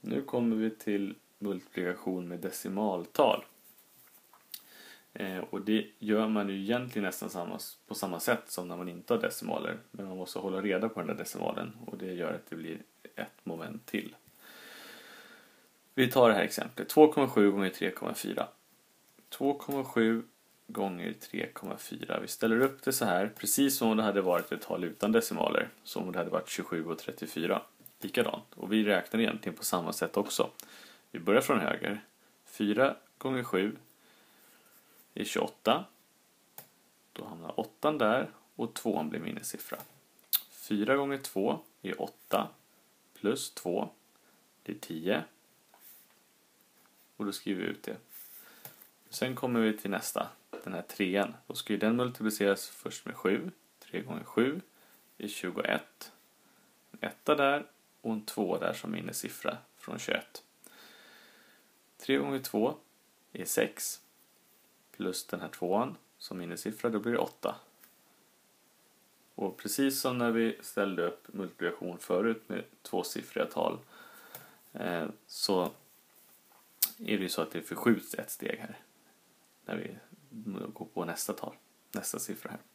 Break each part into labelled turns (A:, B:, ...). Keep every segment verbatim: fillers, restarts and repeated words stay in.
A: Nu kommer vi till multiplikation med decimaltal. Eh, och det gör man ju egentligen nästan samma, på samma sätt som när man inte har decimaler. Men man måste hålla reda på den där decimalen, och det gör att det blir ett moment till. Vi tar det här exemplet. två komma sju gånger tre komma fyra. två komma sju gånger tre komma fyra. Vi ställer upp det så här, precis som om det hade varit ett tal utan decimaler. Som om det hade varit tjugosju och trettiofyra. Likadant. Och vi räknar egentligen på samma sätt också. Vi börjar från höger. fyra gånger sju är tjugoåtta. Då hamnar åttan där och tvåan blir minnessiffra. fyra gånger två är åtta. Plus två blir tio. Och då skriver vi ut det. Sen kommer vi till nästa. Den här trean. Då ska ju den multipliceras först med sju. tre gånger sju är tjugoett. En etta där och en två där som minnessiffra från tjugoett. tre gånger två är sex. Plus den här tvåan som minnessiffra, då blir det åtta. Och precis som när vi ställde upp multiplikation förut med tvåsiffriga tal, eh, så är det ju så att det förskjuts ett steg här. När vi går på nästa tal, nästa siffra här.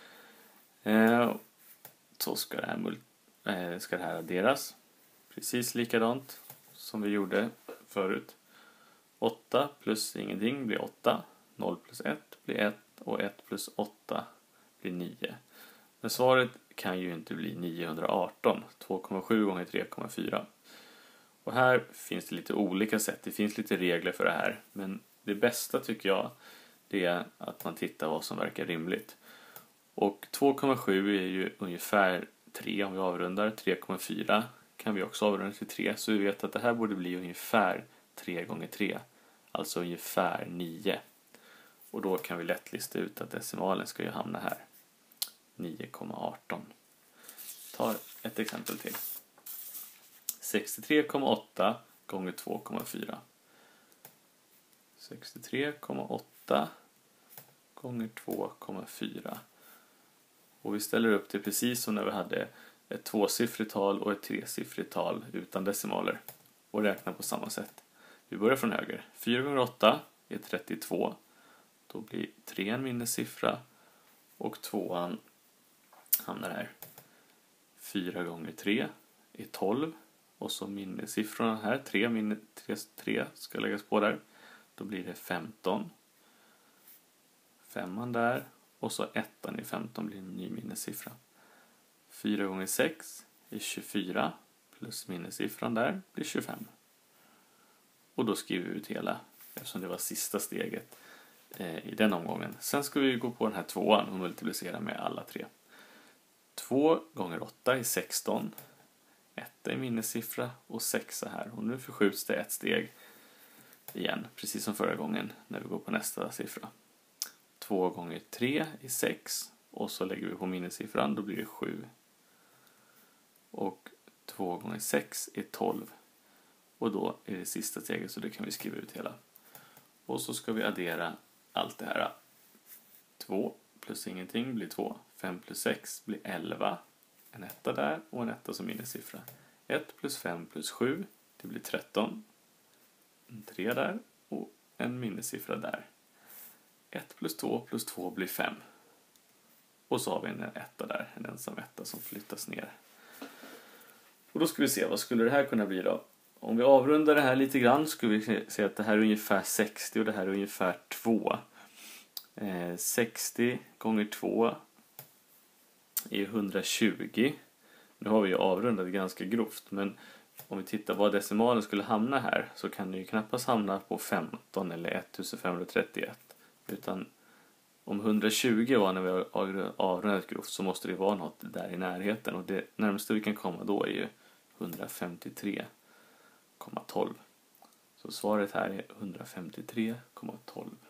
A: Eh, så ska det, här, eh, ska det här adderas. Precis likadant som vi gjorde förut. åtta plus ingenting blir åtta. noll plus ett blir ett. Och ett plus åtta blir nio. Men svaret kan ju inte bli niohundraarton. två komma sju gånger tre komma fyra. Och här finns det lite olika sätt. Det finns lite regler för det här. Men det bästa tycker jag, det är att man tittar vad som verkar rimligt. Och två komma sju är ju ungefär tre om vi avrundar. tre komma fyra kan vi också avrunda till tre. Så vi vet att det här borde bli ungefär tre gånger tre. Alltså ungefär nio. Och då kan vi lätt lista ut att decimalen ska ju hamna här. nio komma arton. Ta ett exempel till. sextiotre komma åtta gånger två komma fyra. sextiotre komma åtta gånger två komma fyra. Och vi ställer upp det precis som när vi hade ett tvåsiffrigt tal och ett tresiffrigt tal utan decimaler. Och räknar på samma sätt. Vi börjar från höger. fyra gånger åtta är trettiotvå. Då blir tre en minnessiffra. Och tvåan hamnar här. fyra gånger tre är tolv. Och så minnessiffrorna här. tre, minne, tre, tre ska läggas på där. Då blir det femton. Femman där. Och så ettan i femton blir en ny minnessiffra. fyra gånger sex är tjugofyra. Plus minnessiffran där blir tjugofem. Och då skriver vi ut hela. Eftersom det var sista steget eh, i den omgången. Sen ska vi gå på den här tvåan och multiplicera med alla tre. två gånger åtta är sexton. ett är minnessiffra och sex här. Och nu förskjuts det ett steg igen. Precis som förra gången när vi går på nästa siffra. två gånger tre är sex. Och så lägger vi på minnessiffran. Då blir det sju. Och två gånger sex är tolv. Och då är det sista steget, så det kan vi skriva ut hela. Och så ska vi addera allt det här. två plus ingenting blir två. fem plus sex blir elva. En etta där och en etta som minnessiffra. ett plus fem plus sju, det blir tretton. En tre där och en minnessiffra där. ett plus två plus två blir fem. Och så har vi en etta där, en ensam etta som flyttas ner. Och då ska vi se, vad skulle det här kunna bli då? Om vi avrundar det här lite grann skulle vi se att det här är ungefär sextio och det här är ungefär två. Eh, sextio gånger två är hundratjugo. Nu har vi ju avrundat ganska grovt, men om vi tittar vad decimalen skulle hamna här så kan det ju knappast hamna på femton eller ettusendfemhundratrettioett. Utan om hundratjugo var när vi har avrundat grovt så måste det vara något där i närheten. Och det närmaste vi kan komma då är ju hundrafemtiotre komma tolv. Så svaret här är hundrafemtiotre komma tolv.